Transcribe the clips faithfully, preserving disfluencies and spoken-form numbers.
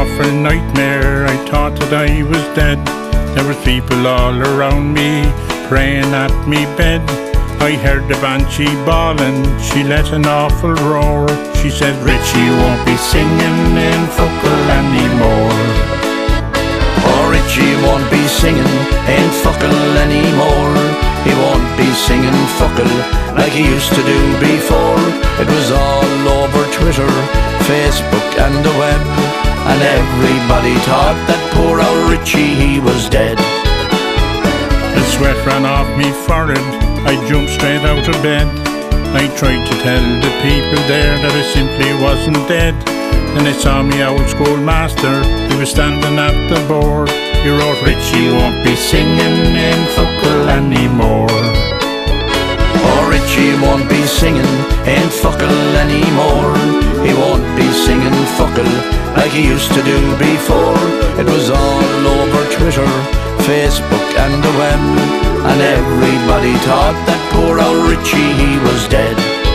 awful nightmare, I thought that I was dead. There was people all around me, praying at me bed. I heard the banshee bawling, she let an awful roar. She said, Richie won't be singing in Focal anymore. Oh, Richie won't be singing in Focal anymore. He won't be singing Focal like he used to do before. It was all over Twitter, Facebook and the web, and everybody thought that poor old Richie, he was dead. The sweat ran off me forehead, I jumped straight out of bed. I tried to tell the people there that I simply wasn't dead. Then I saw me old schoolmaster, he was standing at the board. He wrote, Richie won't be singing in Focal anymore. Oh, Richie won't be singing in Focal anymore. He won't be singing Focal like he used to do before. It was all over Twitter, Facebook and the web, and everybody thought that poor old Richie, he was dead.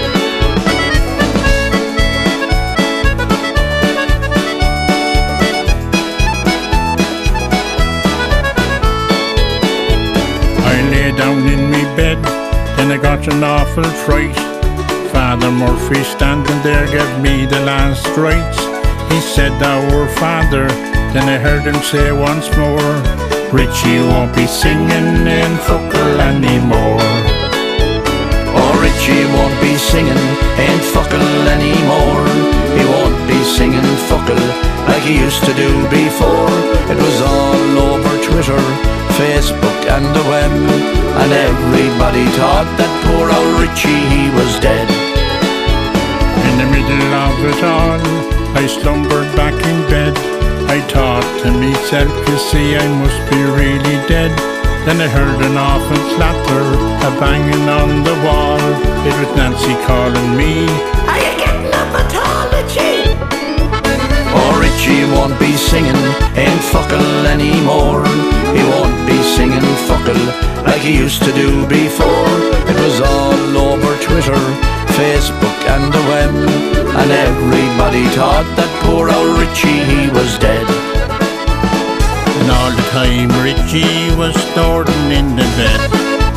I lay down in me bed, then I got an awful fright. Father Murphy standing there gave me the last rites. He said, our Father, then I heard him say once more, Richie won't be singing in Focal anymore. Oh, Richie won't be singing in Focal anymore. He won't be singing Focal like he used to do before. It was all over Twitter, Facebook and the web, and everybody thought that poor old Richie, he was dead. In the middle of it all, I slumbered back in bed. I thought to myself, you see, I must be really dead. Then I heard an awful clatter, a banging on the wall. It was Nancy calling me, are you getting up at all, Richie? Oh, Richie won't be singing in Focal anymore. He won't be singing Focal like he used to do before. It was all over Twitter, Facebook and the web, and everybody thought that poor old Richie, he was dead. and all the time Richie was snoring in the bed.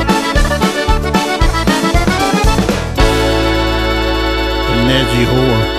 The lazy whore.